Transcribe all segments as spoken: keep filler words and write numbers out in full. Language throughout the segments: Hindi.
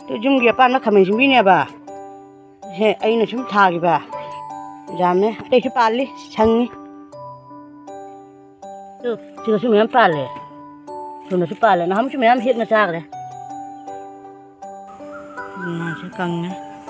तो जुमगी अपान खमें सिंबीनेबा हे अइना सुम थागिबा जामे अटेसु पाली संगी तो सिगसु मैम पाले सुनसु पाले ना हमसु मैम हेकना चागले ना से कंगे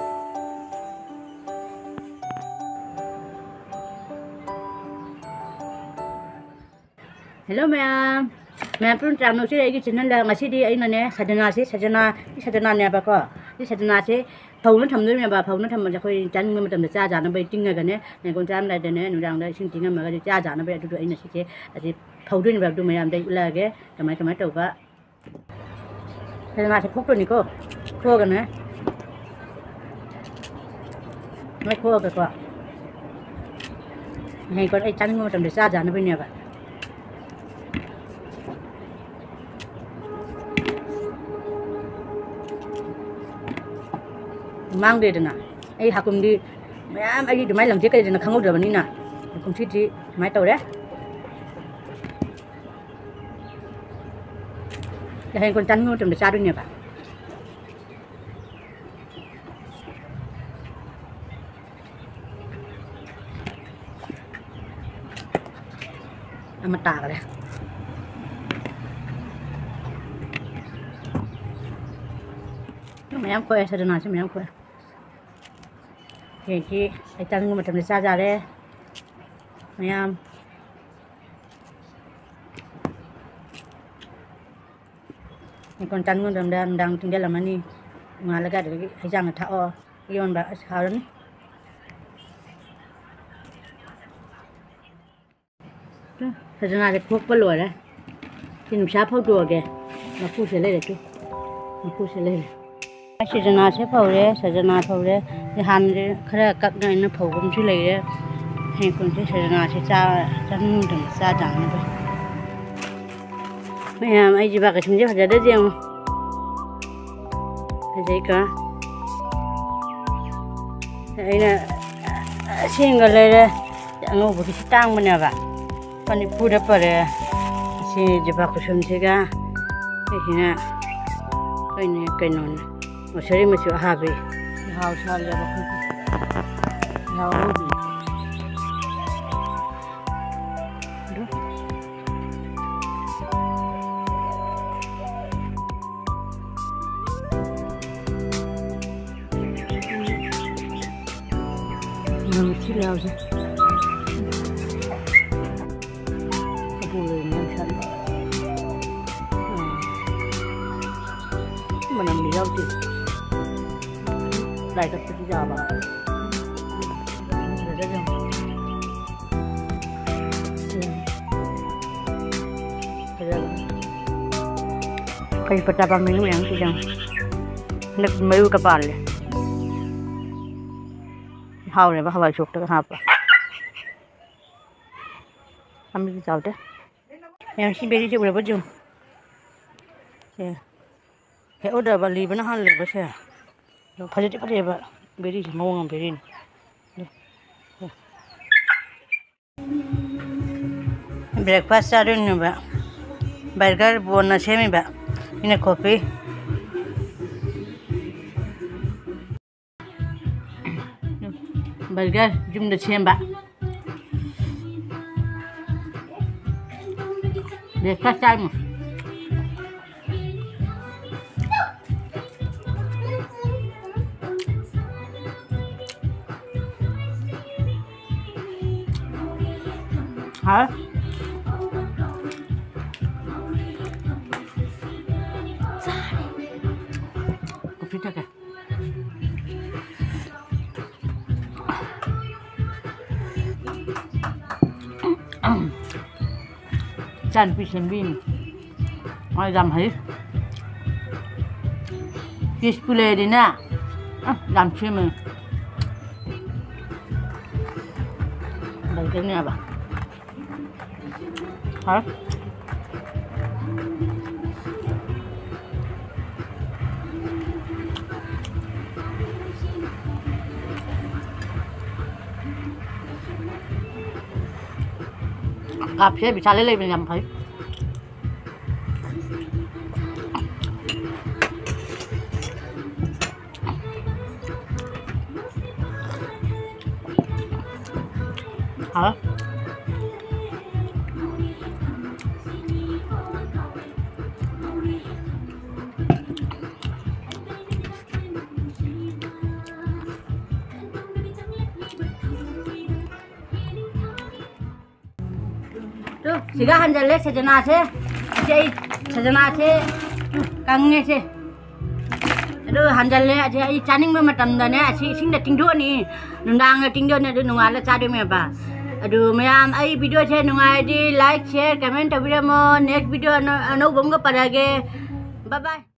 हेलो मैम मैम पुन ट्रामनो से आइगी चैनल ला ngasi di aina ne sadana se sadana sadana ne ba ko di sadana se phawna thamdoi me ba phawna tham ja khoi chan ngam tam da cha ja na bai ting ga ne ne kon cham lai de ne nu dang da sing ting ma ga cha ja na bai du du aina se che ati phawdoi ne ba du mayam dai ula ge kamai kamai tau ba sadana se phok to ni ko kho ga ne mai kho ga ko ne kon ai chan ngam tam da cha ja na bai ne ba mang de na ai hakum di ma'am आई दुमाई लंजे कई दिन खंगो दबनी ना कुमसी थी मैं तो रे यह कोन चन मो तुम चादु ने बा ama ta le मैम को ऐसा ना से मैम को ये किไอ้จังมันทำได้ซาจาเลยमैमนี่คนจังมันทำได้ดังถึงได้ละมันนี่มาแล้วก็เดี๋ยวไอ้จังท่าอ้อย้อนแบบเขาแล้วนี่ถ้าจะน่าจะพกปลวดเลยที่หนุ่มชาพกตัวแกมาพูดเสร็จเลยเด็กมาพูดเสร็จเลยसजना से फौरे सजना फौरे हान खर कक न फौगम से लेरे हे कोन से सजना से चा चन दम चा जान बे मैम आई जिबा के समझे हजा दे जेम हजे का आइना सिंगल लेरे अंगो बखि टांग बने बा पानी पूरा परे से जिबा को समझेगा हेना कइने कइनोन मसरी मसु हाबे हाउ साल ले हाउ होबी दो नम चिले आउ से अबुले मन छन मनम लियाउ ती lại tập cái giờ mà cái peta pa menu yang sih jang nak melu kapal le hao le ba hawai chok ta hap kami ki chau te yang si beri je boleh bajum ya he order ba li bana han le ba se फजते पड़े बा बेरी मौंग बेरी ब्रेकफास्ट चालू न बा बर्गर बोना सेमी बा इने कॉफी बर्गर जुम द सेम बा ब्रेकफास्ट चालू hả có phít kìa chan fish and bean ngoài dầm thấy fish pule đi nè dầm chim mình đây cái này bà hả cà phê bị sao lấy lên mình làm thấy 好了。Tuh, siga hanjale sajana se, jai sajana se, kangge se. Aduh, hanjale aja i caning me matam da ne, asi sing da tingdo ni, nundang tingdo ne aduh nungal cade me ba. Aduh, mayam ai video se nungai di like, share, comment, video mo next video ano ano bongga parage. Bye bye.